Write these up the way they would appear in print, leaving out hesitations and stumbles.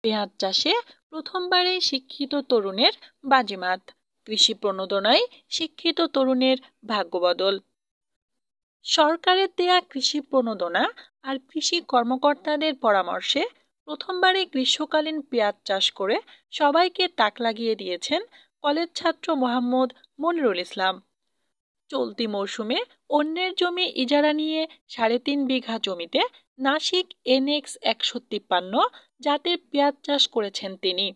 পেঁয়াজ চাষে প্রথমবারে শিক্ষিত তরুণের বাজিমাত, কৃষি প্রণোদনায় শিক্ষিত তরুণের ভাগ্যবদল। সরকারের দেয়া কৃষি প্রণোদনা আর কৃষি কর্মকর্তাদের পরামর্শে প্রথমবারে গ্রীষ্মকালীন পেঁয়াজ চাষ করে সবাইকে তাক লাগিয়ে দিয়েছেন কলেজ ছাত্র মোহাম্মদ মনিরুল ইসলাম। চলতি মৌসুমে অন্যের জমি ইজারা নিয়ে ৩.৫ বিঘা জমিতে নাসিক NX ১৫৩ জাতের পেঁয়াজ চাষ করেছেন তিনি।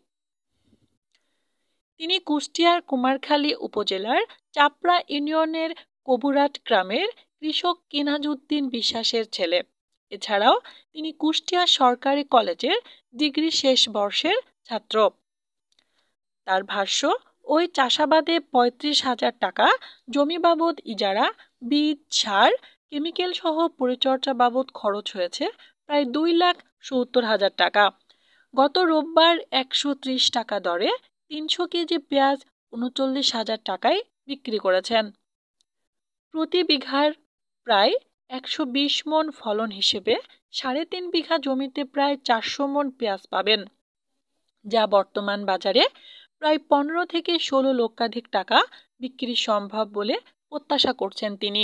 কুষ্টিয়ার কুমারখালী উপজেলার চাপড়া ইউনিয়নের কবুরাট গ্রামের কৃষক কিনাজউদ্দিন বিশ্বাসের ছেলে। এছাড়াও তিনি কুষ্টিয়া সরকারি কলেজের ডিগ্রি শেষ বর্ষের ছাত্র। তার ভাষ্য, ওই চাষাবাদে ৩৫,০০০ টাকা জমি বাবদ ইজারা, বীজ, সার, কেমিক্যাল সহ পরিচর্যা বাবদ খরচ হয়েছে প্রায় ২,৭০,০০০ টাকা। গত রোববার ১৩০ টাকা দরে ৩০০ কেজি পেঁয়াজ ৩৯,০০০ টাকায় বিক্রি করেছেন। প্রতি বিঘার প্রায় ১২০ মণ ফলন হিসেবে ৩.৫ বিঘা জমিতে প্রায় ৪০০ মণ পেঁয়াজ পাবেন, যা বর্তমান বাজারে প্রায় ১৫ থেকে ১৬ লক্ষাধিক টাকা বিক্রি সম্ভব বলে প্রত্যাশা করছেন তিনি।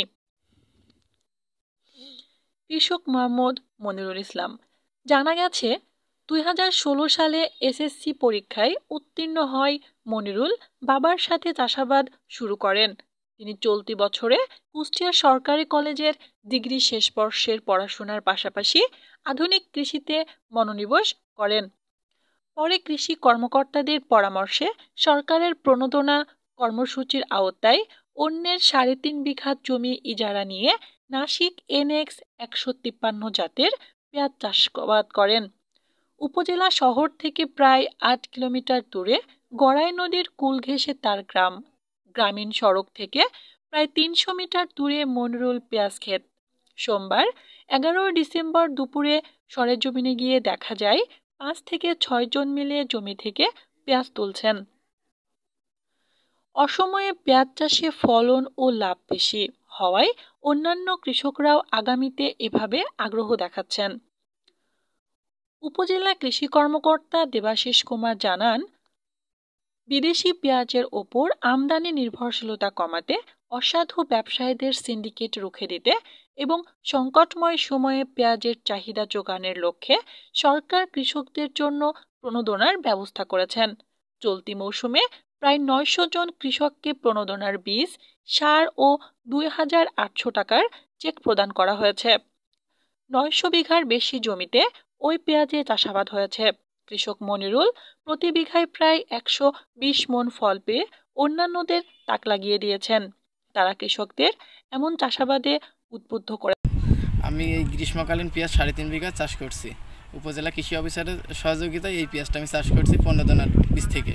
কৃষক মোহাম্মদ মনিরুল ইসলাম জানা গেছে, ২০১৬ সালে SSC পরীক্ষায় উত্তীর্ণ হয় মনিরুল বাবার সাথে চাষাবাদ শুরু করেন। তিনি চলতি বছরে কুষ্টিয়া সরকারি কলেজের ডিগ্রি শেষ বর্ষের পড়াশোনার পাশাপাশি আধুনিক কৃষিতে মনোনিবেশ করেন। পরে কৃষি কর্মকর্তাদের পরামর্শে সরকারের প্রণোদনা কর্মসূচির আওতায় অন্যের ৩.৫ বিঘা জমি ইজারা নিয়ে নাসিক NX ১৫৩ জাতের পেঁয়াজ চাষাবাদ করেন। উপজেলা শহর থেকে প্রায় ৮ কিলোমিটার দূরে গড়াই নদীর কূল ঘেঁষে তার গ্রাম। গ্রামীণ সড়ক থেকে প্রায় ৩০০ মিটার দূরে মনিরুল পেঁয়াজ ক্ষেত। সোমবার ১১ ডিসেম্বর দুপুরে সরেজমিনে গিয়ে দেখা যায় ৫ থেকে ৬ জন মিলে জমি থেকে পেঁয়াজ তুলছেন। অসময়ে পেঁয়াজ চাষে ফলন ও লাভ বেশি হওয়ায় অন্যান্য কৃষকরাও আগামীতে এভাবে আগ্রহ দেখাচ্ছেন। উপজেলা কৃষি কর্মকর্তা দেবাশিস কুমার জানান, বিদেশি পেঁয়াজের ওপর আমদানি নির্ভরশীলতা কমাতে, অসাধু ব্যবসায়ীদের সিন্ডিকেট রুখে দিতে এবং সংকটময় সময়ে পেঁয়াজের চাহিদা যোগানের লক্ষ্যে সরকার কৃষকদের জন্য প্রণোদনার ব্যবস্থা করেছেন। চলতি মৌসুমে প্রায় ৯০০ জন কৃষককে প্রণোদনার বীজ, সার ও ২,৮০০ টাকার চেক প্রদান করা হয়েছে। ৯০০ বিঘার বেশি জমিতে ওই পেঁয়াজে চাষাবাদ হয়েছে। কৃষক মনিরুল প্রতি বিঘায় প্রায় ১২০ মণ ফল পেয়ে অন্যান্যদের তাক লাগিয়ে দিয়েছেন। তারা কৃষকদের এমন চাষাবাদে উদ্বুদ্ধ করে। আমি এই গ্রীষ্মকালীন পেঁয়াজ ৩.৫ বিঘা চাষ করছি। উপজেলা কৃষি অফিসারের সহযোগিতায় এই পেঁয়াজটা আমি চাষ করছি প্রণোদনার বীজ থেকে।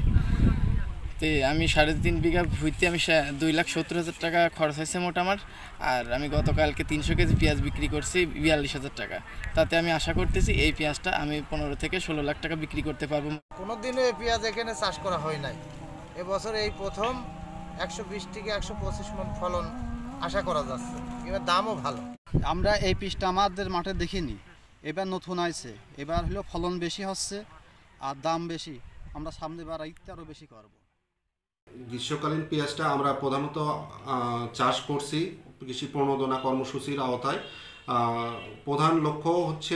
তো আমি ৩.৫ বিঘা ভুইতে আমি ২,৭০,০০০ টাকা খরচ হয়েছে মোট আমার। আর আমি গতকালকে ৩০০ কেজি পেঁয়াজ বিক্রি করছি ৪২,০০০ টাকা। তাতে আমি আশা করতেছি এই পেঁয়াজটা আমি ১৫ থেকে ১৬ লাখ টাকা বিক্রি করতে পারবো। কোনোদিনও এই পেঁয়াজ এখানে চাষ করা হয় নাই। এবছর এই প্রথম ১২০ থেকে ১২৫ মণ ফলন আশা করা যাচ্ছে। এবার দামও ভালো। আমরা এই পিসটা আমাদের মাঠে দেখিনি, এবার নতুন আইছে। এবার হলো ফলন বেশি হচ্ছে আর দাম বেশি। আমরা সামনে বার আরও বেশি করব। গ্রীষ্মকালীন পেঁয়াজটা আমরা প্রধানত চাষ করছি কৃষি প্রণোদনা কর্মসূচির আওতায়। প্রধান লক্ষ্য হচ্ছে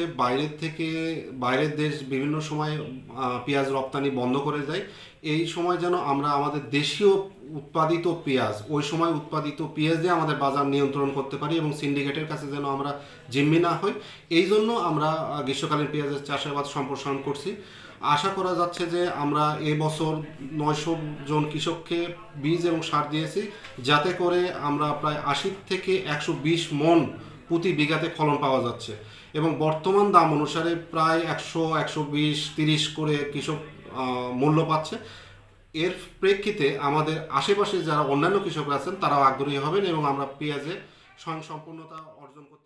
বাইরের দেশ বিভিন্ন সময় পেঁয়াজ রপ্তানি বন্ধ করে দেয়। এই সময় যেন আমরা আমাদের দেশীয় উৎপাদিত পেঁয়াজ, ওই সময় উৎপাদিত পেঁয়াজ দিয়ে আমাদের বাজার নিয়ন্ত্রণ করতে পারি এবং সিন্ডিকেটের কাছে যেন আমরা জিম্মি না হই, এই জন্য আমরা গ্রীষ্মকালীন পেঁয়াজের চাষাবাদ সম্প্রসারণ করছি। আশা করা যাচ্ছে যে আমরা এবছর ৯০০ জন কৃষককে বীজ এবং সার দিয়েছি, যাতে করে আমরা প্রায় ৮০ থেকে ১২০ মণ প্রতি বিঘাতে ফলন পাওয়া যাচ্ছে এবং বর্তমান দাম অনুসারে প্রায় ১০০, ১২০, ৩০ করে কৃষক মূল্য পাচ্ছে। এর প্রেক্ষিতে আমাদের আশেপাশে যারা অন্যান্য কৃষকরা আছেন তারাও আগ্রহী হবেন এবং আমরা পেঁয়াজে স্বয়ংসম্পূর্ণতা অর্জন করতে